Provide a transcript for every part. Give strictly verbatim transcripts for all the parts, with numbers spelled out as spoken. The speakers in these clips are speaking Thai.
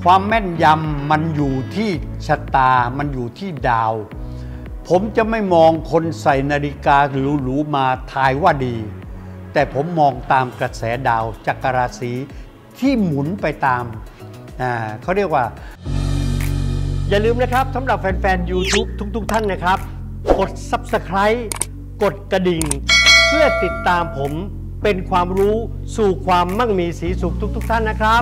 ความแม่นยำมันอยู่ที่ชะตามันอยู่ที่ดาวผมจะไม่มองคนใส่นาฬิกาหรูๆมาทายว่าดีแต่ผมมองตามกระแสดาวจักรราศีที่หมุนไปตามอ่าเขาเรียกว่าอย่าลืมนะครับสำหรับแฟนๆ YouTube ทุกๆท่านนะครับกด ซับสไครบ์ กดกระดิ่งเพื่อติดตามผมเป็นความรู้สู่ความมั่งมีสีสุขทุกๆท่านนะครับ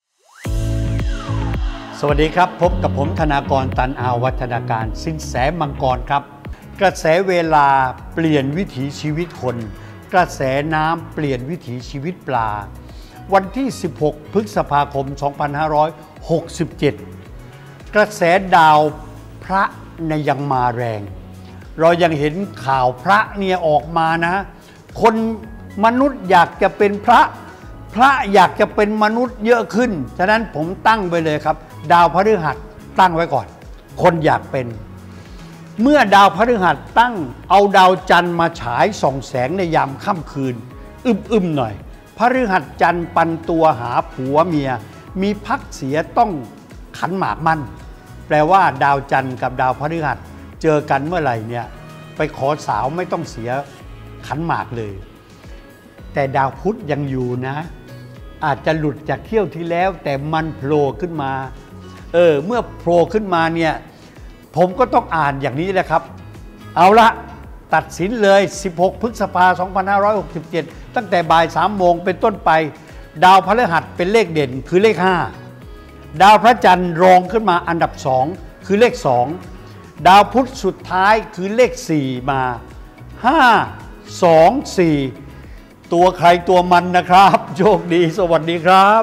สวัสดีครับพบกับผมธนากรตันอาวัฒนาการสินแสมังกรครับกระแสเวลาเปลี่ยนวิถีชีวิตคนกระแสน้ำเปลี่ยนวิถีชีวิตปลาวันที่สิบหกพฤษภาคมสองพันห้าร้อยหกสิบเจ็ดกระแสดาวพระในยังมาแรงเรายังเห็นข่าวพระเนี่ยออกมานะคนมนุษย์อยากจะเป็นพระพระอยากจะเป็นมนุษย์เยอะขึ้นฉะนั้นผมตั้งไปเลยครับดาวพฤหัสตั้งไว้ก่อนคนอยากเป็นเมื่อดาวพฤหัสตั้งเอาดาวจันทร์มาฉายส่องแสงในยามค่ำคืนอึมๆหน่อยพฤหัสจันทร์ปันตัวหาผัวเมียมีพักเสียต้องขันหมากมั่นแปลว่าดาวจันทร์กับดาวพฤหัสเจอกันเมื่อไหร่เนี่ยไปขอสาวไม่ต้องเสียขันหมากเลยแต่ดาวพุธยังอยู่นะอาจจะหลุดจากเที่ยวที่แล้วแต่มันโผล่ขึ้นมาเออเมื่อโผล่ขึ้นมาเนี่ยผมก็ต้องอ่านอย่างนี้แหละครับเอาละตัดสินเลยสิบหกพฤษภาคมสองพันห้าร้อยหกสิบเจ็ดตั้งแต่บ่ายสามโมงเป็นต้นไปดาวพฤหัสเป็นเลขเด่นคือเลขห้าดาวพระจันทร์รองขึ้นมาอันดับสองคือเลขสองดาวพุธสุดท้ายคือเลขสี่มาห้า สอง สี่ตัวใครตัวมันนะครับโชคดีสวัสดีครับ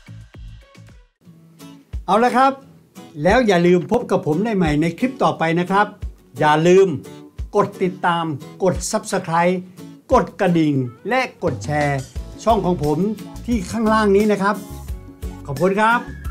เอาละครับแล้วอย่าลืมพบกับผมได้ใหม่ในคลิปต่อไปนะครับอย่าลืมกดติดตามกด ซับสไครบ์ กดกระดิ่งและกดแชร์ช่องของผมที่ข้างล่างนี้นะครับขอบคุณครับ